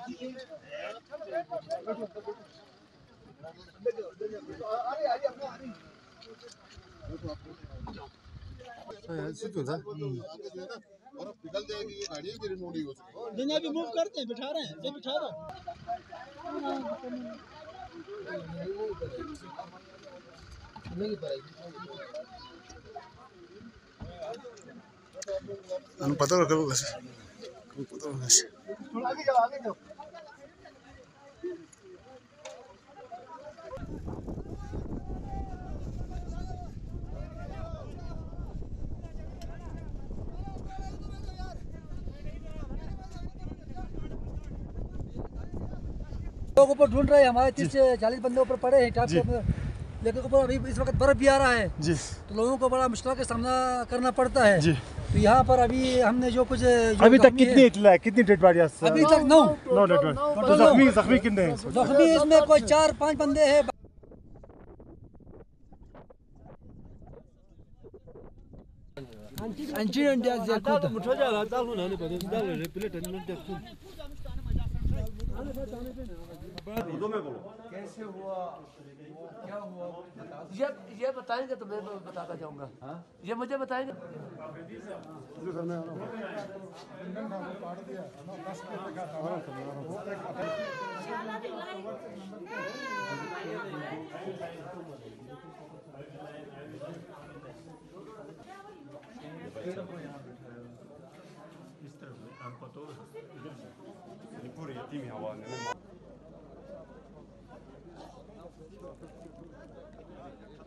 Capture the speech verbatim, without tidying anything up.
बर्फ पिघल जाएगी, ये गाड़ी भी रिमूव नहीं हो सकती। नहीं अभी मूव करते हैं, बिठा रहे हैं, ये बिठा रहा अनु पता रखो कैसे पता रखो कैसे थोड़ा आगे जाओ, आगे जाओ। लोग ऊपर ढूंढ रहे हैं, हमारे तीस से चालीस बंदे ऊपर पड़े हैं टाप के, लेकिन ऊपर अभी इस वक्त बर्फ भी आ रहा है जी, तो लोगों को बड़ा मुश्किल का सामना करना पड़ता है जी। तो यहाँ पर अभी हमने जो कुछ जो अभी तक कितनी इतला कितनी डेड बॉडीज अभी तक नौ नौ डेड बॉडी तो जख्मी जख्मी कितने हैं जख्मी इसमें कोई चार पाँच बंदे हैं। कैसे हुआ, क्या हुआ, ये ये बताएंगे तो मैं बताता जाऊंगा। ये मुझे बताएंगे। पूरी टीम हवा ने